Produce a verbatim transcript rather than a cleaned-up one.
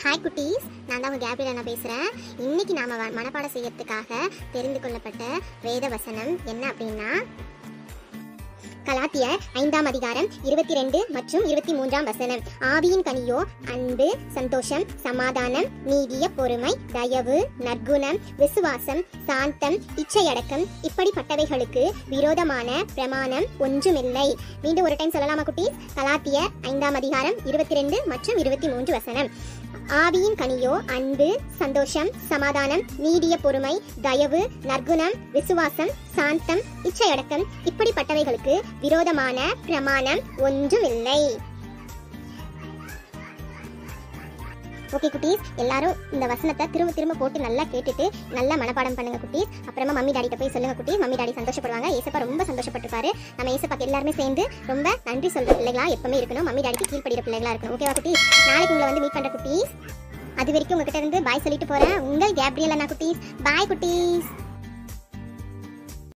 Hi குட்டீஸ், நான் தான் உங்கள் கேப்ரியல் நான் பேசுகிறேன். இன்றைக்கி நாம் மனப்பாடம் செய்யறதுக்காக தெரிந்து கொள்ளப்பட்ட வேத வசனம் என்ன அப்படின்னா, கலாத்தியர் ஐந்தாம் அதிகாரம் இருபத்தி ரெண்டு மற்றும் இருபத்தி மூன்றாம் வசனம். ஆவியின் கனியோ அன்பு, சந்தோஷம், சமாதானம், நீடிய பொறுமை, தயவு, நற்குணம், விசுவாசம், சாந்தம், இச்சையடக்கம், இப்படிப்பட்டவைகளுக்கு விரோதமான பிரமாணம் ஒன்றுமில்லை. மீண்டும் ஒரு டைம் சொல்லலாமா குட்டீஸ்? கலாத்தியர் ஐந்தாம் அதிகாரம் இருபத்தி ரெண்டு மற்றும் இருபத்தி மூன்று வசனம். ஆவியின் கனியோ அன்பு, சந்தோஷம், சமாதானம், நீடிய பொறுமை, தயவு, நற்குணம், விசுவாசம், சாந்தம், இச்சையடக்கம், இப்படிப்பட்டவைகளுக்கு விரோதமான பிரமாணம் ஒன்றுமில்லை. ஓகே குட்டீஸ், எல்லாரும் இந்த வசனத்தை திரும்ப திரும்ப போட்டு நல்லா கேட்டுட்டு நல்லா மனப்பாடம் பண்ணுங்க குட்டீஸ். அப்புறமா மம்மி டாடிட்ட போய் சொல்லுங்க குட்டீஸ். மம்மி டாடி சந்தோஷப்படுவாங்க. ஏசப்பா ரொம்ப சந்தோஷப்பட்டிருப்பாரு. நம்ம ஏசப்பாக்கு எல்லாருமே சேர்ந்து ரொம்ப நன்றி சொல்ற பிள்ளைகளா எப்பவுமே இருக்கணும். மம்மி டாடிக்கு கீழ்படுகிற பிள்ளைகளா இருக்கணும். ஓகேவா குட்டீஸ்? நாளைக்கு உங்களை வந்து மீட் பண்ற குட்டீஸ். அது வரைக்கும் உங்ககிட்ட இருந்து பாய் சொல்லிட்டு போறேன். உங்கள் கேப்ரியல் அண்ணா குட்டீஸ். பாய் குட்டீஸ்.